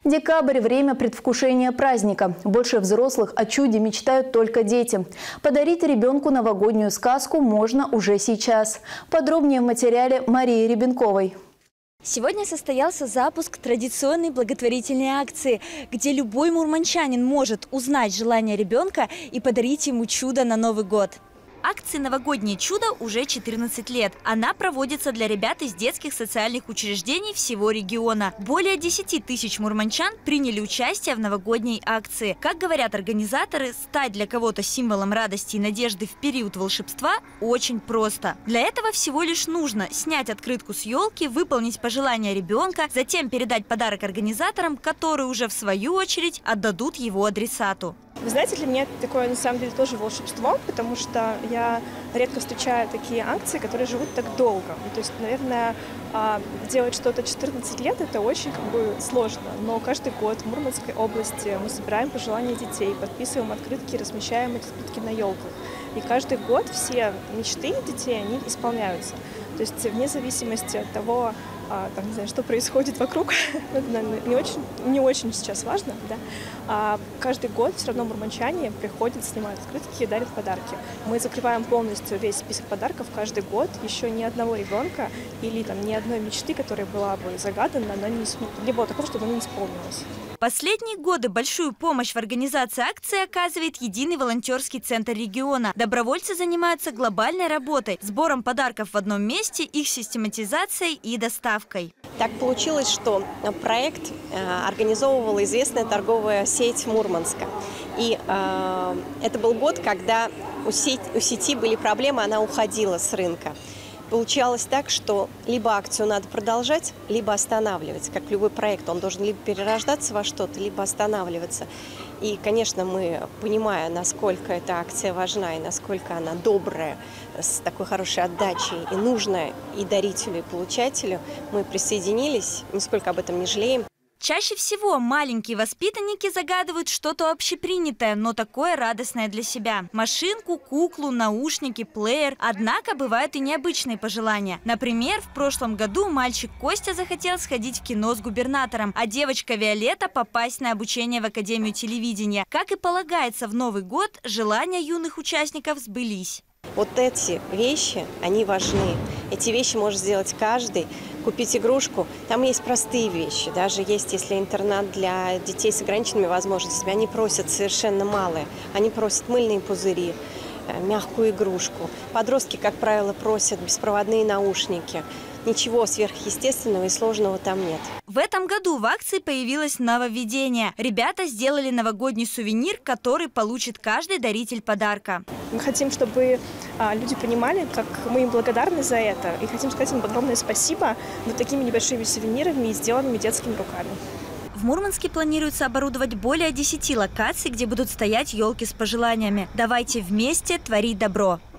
Декабрь – время предвкушения праздника. Больше взрослых о чуде мечтают только дети. Подарить ребенку новогоднюю сказку можно уже сейчас. Подробнее в материале Марии Ребенковой. Сегодня состоялся запуск традиционной благотворительной акции, где любой мурманчанин может узнать желание ребенка и подарить ему чудо на Новый год. Акции «Новогоднее чудо» уже 14 лет. Она проводится для ребят из детских социальных учреждений всего региона. Более 10 тысяч мурманчан приняли участие в новогодней акции. Как говорят организаторы, стать для кого-то символом радости и надежды в период волшебства очень просто. Для этого всего лишь нужно снять открытку с елки, выполнить пожелания ребенка, затем передать подарок организаторам, которые уже в свою очередь отдадут его адресату. Вы знаете, для меня это такое на самом деле тоже волшебство, потому что я редко встречаю такие акции, которые живут так долго. То есть, наверное, делать что-то 14 лет – это очень сложно. Но каждый год в Мурманской области мы собираем пожелания детей, подписываем открытки, размещаем эти открытки на елках. И каждый год все мечты детей, они исполняются. То есть вне зависимости от того, не знаю, что происходит вокруг, это, наверное, не очень сейчас важно, да? Каждый год все равно мурманчане приходят, снимают открытки и дарят подарки. Мы закрываем полностью весь список подарков каждый год. Еще ни одного ребенка или ни одной мечты, которая была бы загадана, она не либо такого, чтобы она не исполнилась. Последние годы большую помощь в организации акции оказывает Единый волонтерский центр региона. Добровольцы занимаются глобальной работой, сбором подарков в одном месте, их систематизацией и доставкой. Так получилось, что проект организовывала известная торговая сеть Мурманска. И это был год, когда у сети были проблемы, она уходила с рынка. Получалось так, что либо акцию надо продолжать, либо останавливать. Как любой проект, он должен либо перерождаться во что-то, либо останавливаться. И, конечно, мы, понимая, насколько эта акция важна и насколько она добрая, с такой хорошей отдачей и нужная и дарителю, и получателю, мы присоединились, нисколько об этом не жалеем. Чаще всего маленькие воспитанники загадывают что-то общепринятое, но такое радостное для себя. Машинку, куклу, наушники, плеер. Однако бывают и необычные пожелания. Например, в прошлом году мальчик Костя захотел сходить в кино с губернатором, а девочка Виолетта попасть на обучение в Академию телевидения. Как и полагается в Новый год, желания юных участников сбылись. Вот эти вещи, они важны. Эти вещи может сделать каждый. Купить игрушку. Там есть простые вещи. Даже есть, если интернат для детей с ограниченными возможностями, они просят совершенно малое. Они просят мыльные пузыри, мягкую игрушку. Подростки, как правило, просят беспроводные наушники. Ничего сверхъестественного и сложного там нет. В этом году в акции появилось нововведение. Ребята сделали новогодний сувенир, который получит каждый даритель подарка. Мы хотим, чтобы люди понимали, как мы им благодарны за это. И хотим сказать им огромное спасибо вот такими небольшими сувенирами, сделанными детскими руками. В Мурманске планируется оборудовать более 10 локаций, где будут стоять елки с пожеланиями. Давайте вместе творить добро.